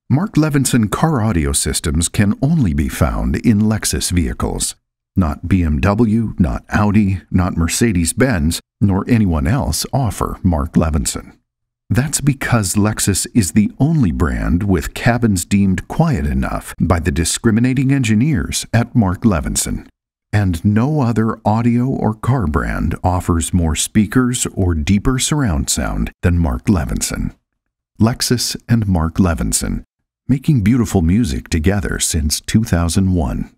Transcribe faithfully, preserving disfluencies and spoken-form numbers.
Mark Levinson car audio systems can only be found in Lexus vehicles. Not B M W, not Audi, not Mercedes-Benz, nor anyone else offer Mark Levinson. That's because Lexus is the only brand with cabins deemed quiet enough by the discriminating engineers at Mark Levinson. And no other audio or car brand offers more speakers or deeper surround sound than Mark Levinson. Lexus and Mark Levinson, making beautiful music together since two thousand one.